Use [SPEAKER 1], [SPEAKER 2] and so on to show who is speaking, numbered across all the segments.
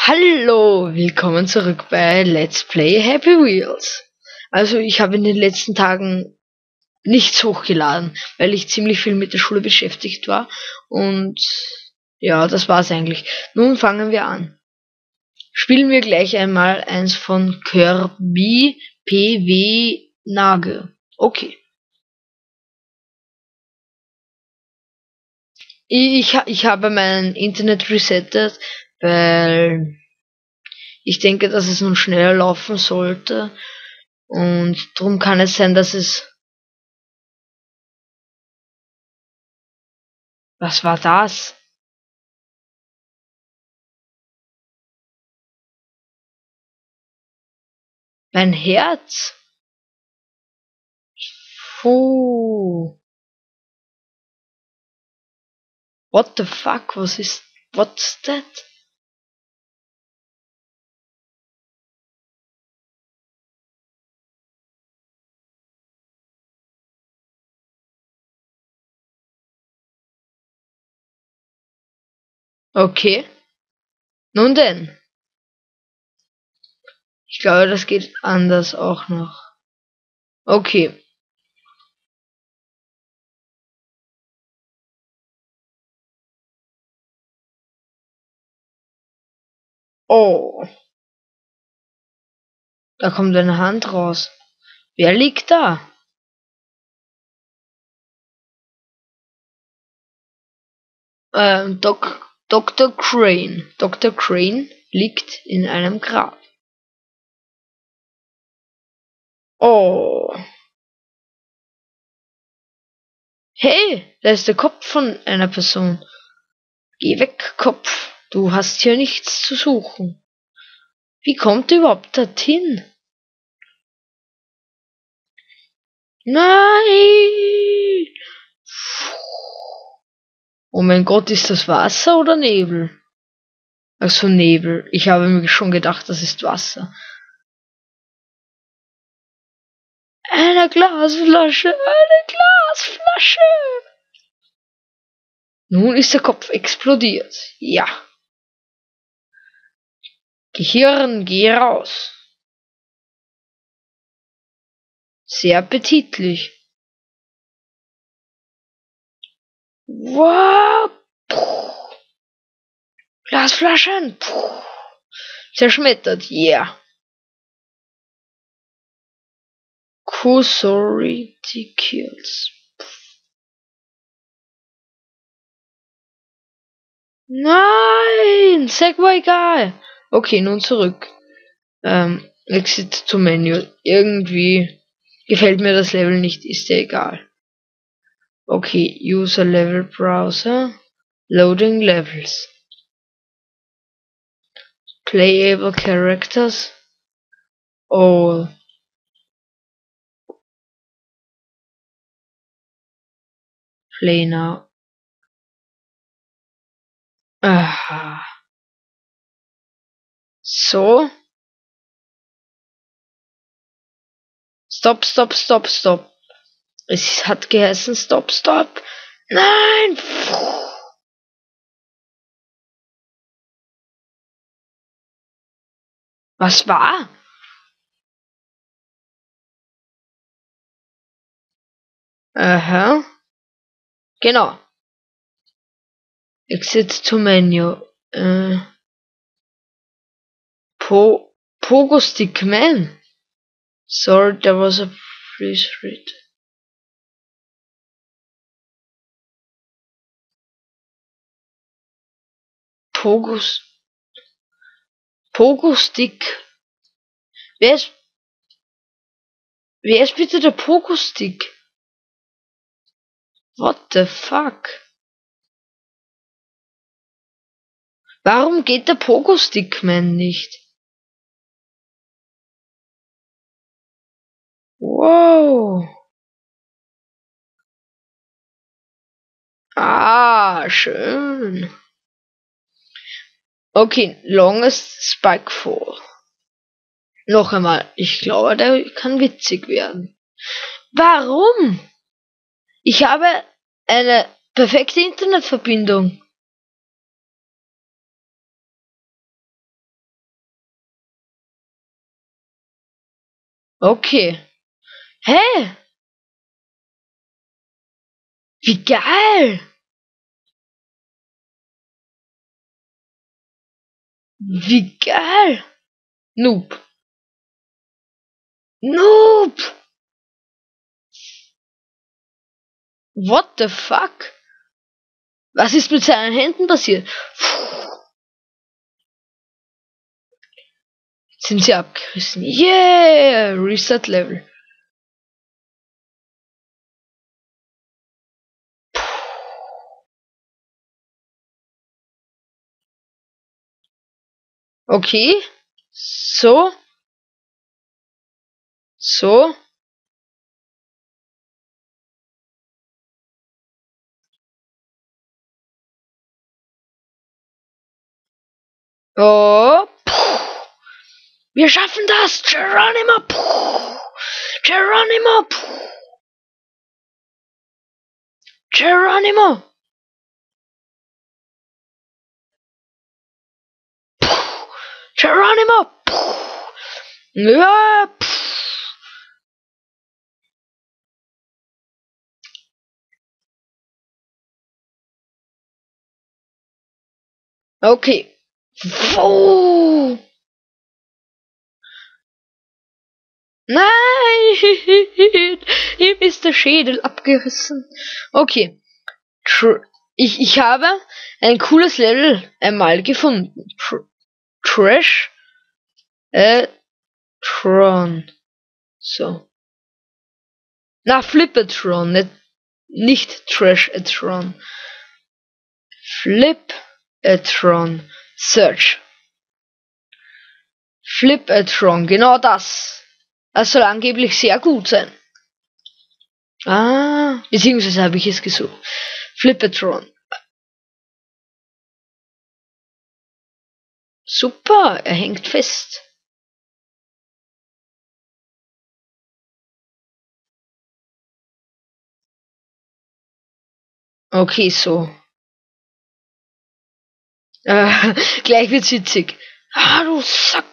[SPEAKER 1] Hallo, willkommen zurück bei Let's Play Happy Wheels. Also ich habe in den letzten Tagen nichts hochgeladen, weil ich ziemlich viel mit der Schule beschäftigt war. Und ja, das war's eigentlich. Nun fangen wir an. Spielen wir gleich einmal eins von Kirby PW Nage. Okay. Ich habe mein Internet resettet, weil ich denke, dass es nun schneller laufen sollte. Und darum kann es sein, dass es... Was war das? Mein Herz? Puh. What the fuck? Was ist... What's that? Okay. Nun denn. Ich glaube, das geht anders auch noch. Okay. Oh. Da kommt eine Hand raus. Wer liegt da? Dr. Crane. Dr. Crane liegt in einem Grab. Oh. Hey, da ist der Kopf von einer Person. Geh weg, Kopf. Du hast hier nichts zu suchen. Wie kommt er überhaupt dorthin? Nein! Oh mein Gott, ist das Wasser oder Nebel? Ach so, Nebel. Ich habe mir schon gedacht, das ist Wasser. Eine Glasflasche, eine Glasflasche! Nun ist der Kopf explodiert. Ja. Gehirn, geh raus. Sehr appetitlich. Wow! Glasflaschen! Zerschmettert, yeah. Cursority kills. Nein! Segway egal. Okay, nun zurück. Exit to Menu. Irgendwie gefällt mir das Level nicht, ist ja egal. Okay, User Level Browser. Loading Levels. Playable Characters. All. Play now. Aha. So. Stop, stop, stop, stop. Es hat geheißen Stop, stop. Nein! Was war? Aha. Genau. Exit to Menu. Pogo Stick Man. Sorry, there was a freeze read. Pogo Stick. Wer ist bitte der Pogo Stick? What the fuck? Warum geht der Pogo Stick Man nicht? Wow. Ah, schön. Okay, longest spike fall. Noch einmal, ich glaube, der kann witzig werden. Warum? Ich habe eine perfekte Internetverbindung. Okay. Hä? Wie geil! Wie geil! Noob. Noob! What the fuck? Was ist mit seinen Händen passiert? Sind sie abgerissen? Yeah! Reset Level. Okay. So. So. Oh. Wir schaffen das! Geronimo! Geronimo! Geronimo! Geronimo! Ja! Okay. Oh. Nein! Ihm ist der Schädel abgerissen. Okay. Ich habe ein cooles Level einmal gefunden. Trash Tron. So. Na, Flippertron, nicht Trash-a-tron. Flip-a-tron. Search. Flip-a-tron, genau das. Das soll angeblich sehr gut sein. Ah, beziehungsweise habe ich es gesucht. Flippertron. Super, er hängt fest. Okay, so. Gleich wird's witzig. Ah, du Sack.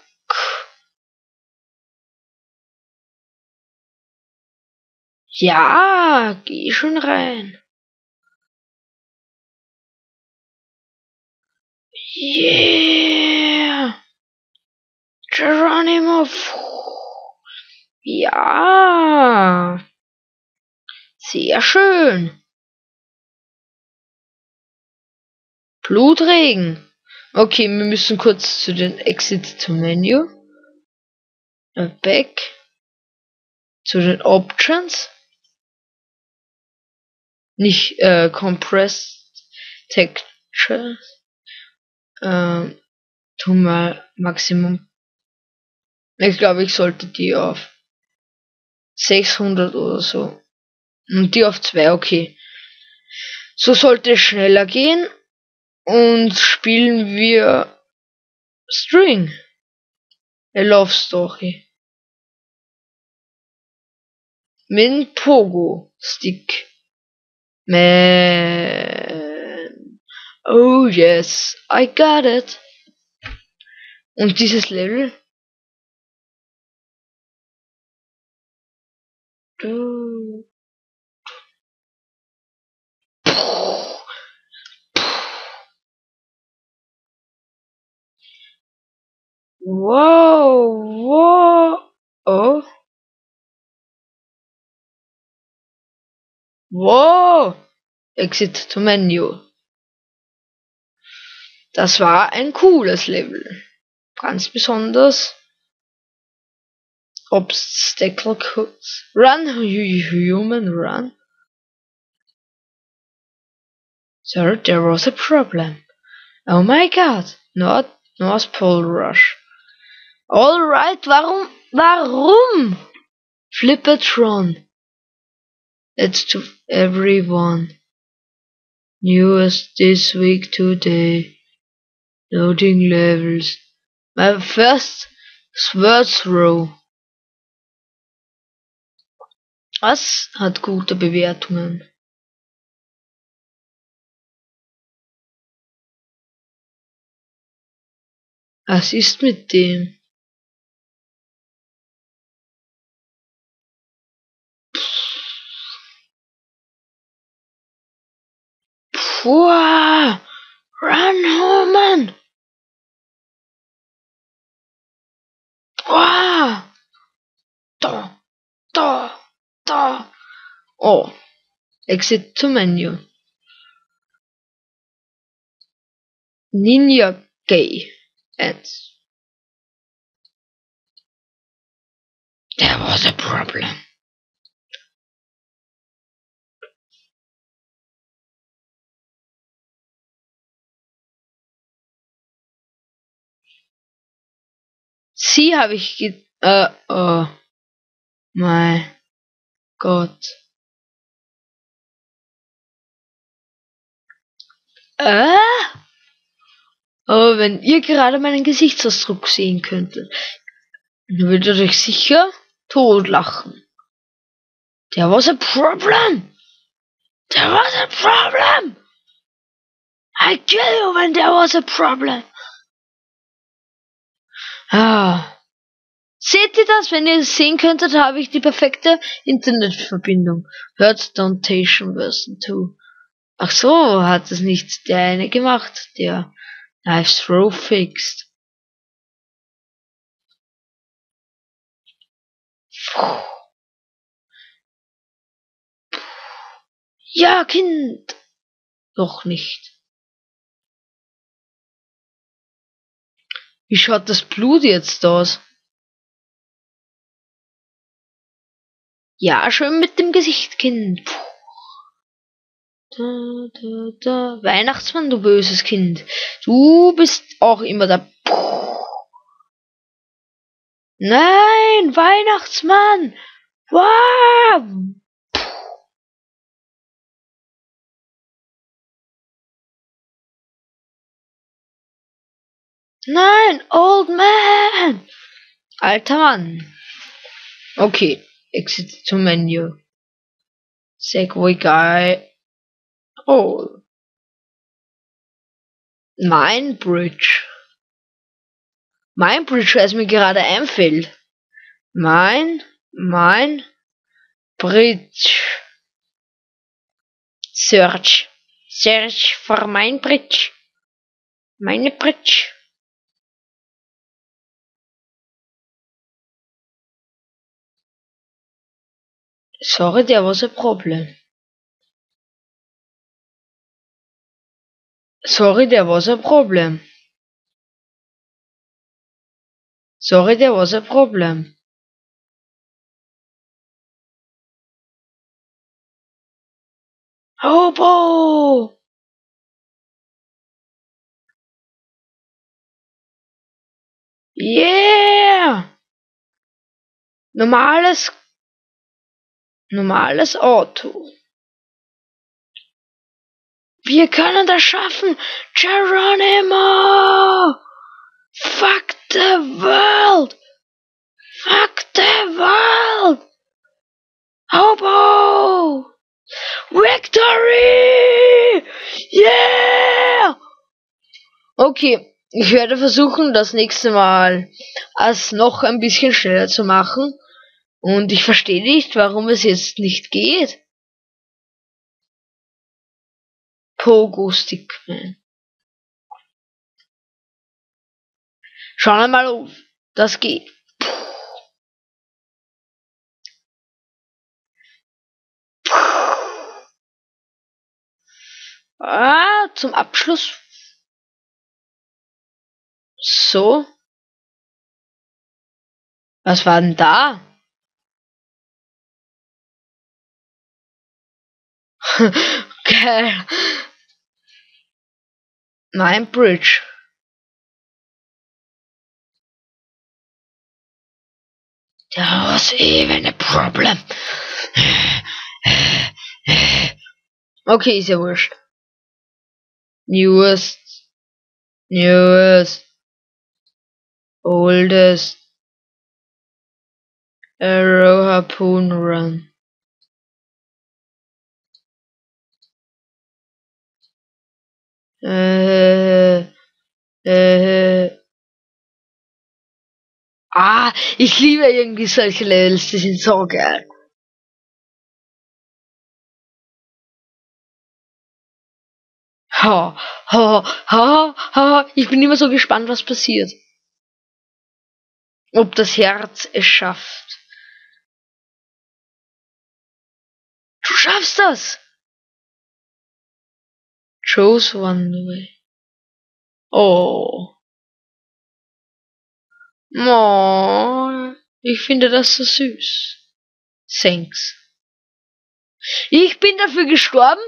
[SPEAKER 1] Ja, geh schon rein. Yeah. Geronimo. Ja. Sehr schön. Blutregen. Okay, wir müssen kurz zu den Exit to Menu. Back. Zu den Options. Nicht Compressed Texture. Tu mal Maximum. Ich glaube, ich sollte die auf 600 oder so. Und die auf 2, okay. So sollte es schneller gehen. Und spielen wir String. A Love Story. Mit Pogo Stick. Man. Oh yes, I got it. Und dieses Level. Wow, wow. Oh. Wow. Exit to Menu. Das war ein cooles Level. Ganz besonders. Obstacle Codes. Run, human, run. Sir, there was a problem. Oh my god. Not North Pole Rush. Alright, warum? Flippertron. It's to everyone. Newest this week today. Loading levels. My first Sword Throw. Was hat gute Bewertungen? Was ist mit dem? Wow! Run, Homan! Wow! Da! Da! Da! Oh! Exit to menu. Ninja gay. Ends. There was a problem. Sie habe ich oh mein Gott. Aber wenn ihr gerade meinen Gesichtsausdruck sehen könntet, dann würdet ihr euch sicher totlachen. There was a problem. There was a problem. I kill you when there was a problem. Ah. Seht ihr das? Wenn ihr es sehen könntet, habe ich die perfekte Internetverbindung. Hört Temptation Version 2. Ach so, hat es nicht der eine gemacht, der Knife Throw fixed. Ja, Kind. Doch nicht. Wie schaut das Blut jetzt aus? Ja, schön mit dem Gesicht, Kind. Da, da, da. Weihnachtsmann, du böses Kind. Du bist auch immer da. Nein, Weihnachtsmann. Wow. Nein, Old Man. Alter Mann. Okay, exit to menu. Segway guy. Oh. Mindbridge. Mindbridge, was mir gerade einfällt. Mein Bridge. Search for mein Bridge. Meine Bridge. Sorry, there was a problem. Sorry, there was a problem. Sorry, there was a problem. Hobo! Yeah! Normales Auto. Wir können das schaffen! Geronimo! Fuck the world! Fuck the world! Hobo! Victory! Yeah! Okay, ich werde versuchen, das nächste Mal es noch ein bisschen schneller zu machen. Und ich verstehe nicht, warum es jetzt nicht geht. Pogo Stickman. Schauen wir mal, ob das geht. Ah, zum Abschluss. So. Was war denn da? Geil. Mein Bridge. There was even a problem. Okay, ist ja wurscht. Newest, oldest, Arrow Harpoon Run. Ich liebe irgendwie solche Levels, die sind so geil. Ha, ha, ha, ha. Ich bin immer so gespannt, was passiert. Ob das Herz es schafft. Du schaffst das! Choose one way. Oh. Oh. Ich finde das so süß. Thanks. Ich bin dafür gestorben.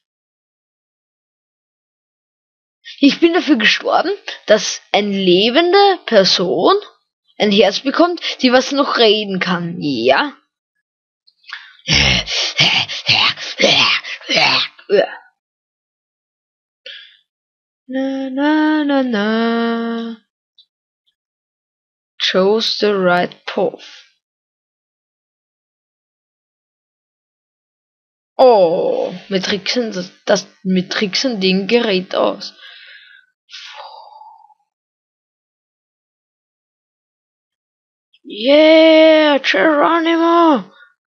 [SPEAKER 1] Ich bin dafür gestorben, dass eine lebende Person ein Herz bekommt, die was noch reden kann. Ja. Na, na, na, na. Chose the right path. Oh, mit Tricksen, mit Tricksen Ding gerät aus. Yeah, Geronimo!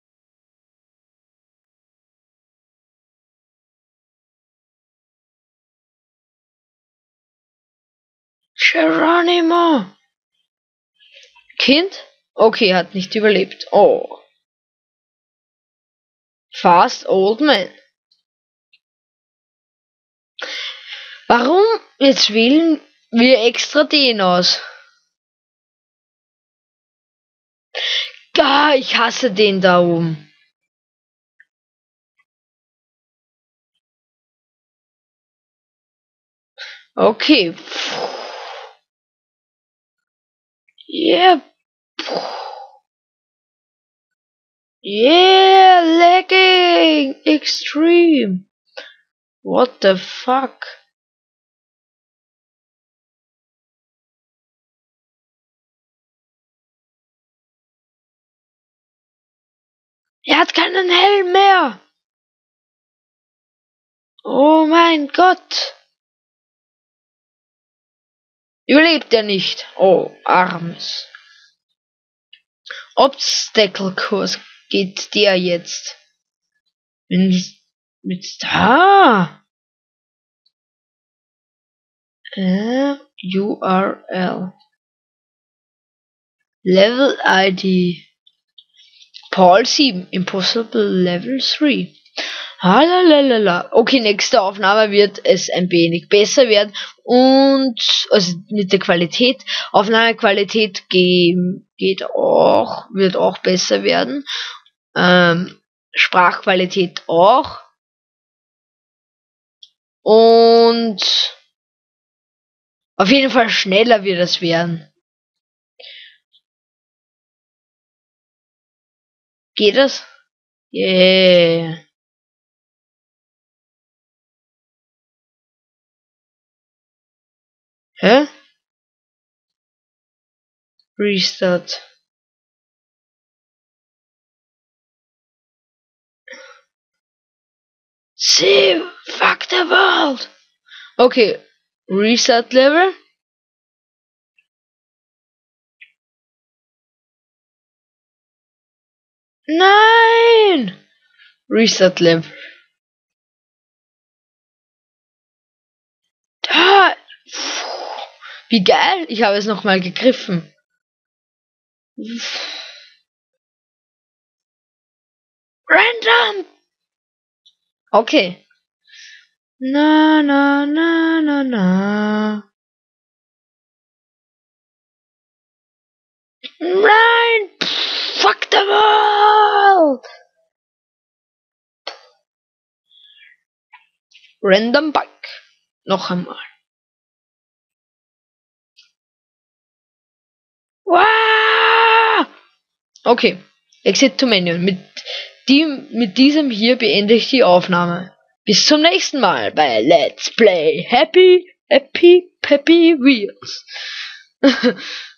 [SPEAKER 1] Geronimo! Kind? Okay, hat nicht überlebt. Oh. Fast Old Man. Warum jetzt wählen wir extra den aus? Ah, ich hasse den da oben. Okay. Yeah. Yeah, lagging extreme. What the fuck? Er hat keinen Helm mehr. Oh mein Gott. Überlebt er nicht. Oh, armes. Obstacle-Kurs geht der jetzt. Mit da. URL. Level ID. Paul 7. Impossible Level 3. Halalala. Okay, nächste Aufnahme wird es ein wenig besser werden und also mit der Qualität. Aufnahmequalität wird auch besser werden. Sprachqualität auch. Und auf jeden Fall schneller wird es werden. Geht das? Yeah. Hä? Restart. Save! Fuck the world! Okay. Reset Level. Nein! Reset Level. Da! Wie geil! Ich habe es nochmal gegriffen. Random! Okay. Na, na, na, na, na. Nein! Fuck the world! Random Bike. Noch einmal. Wow! Okay. Exit to Menu. Mit diesem hier beende ich die Aufnahme. Bis zum nächsten Mal bei Let's Play Happy Wheels.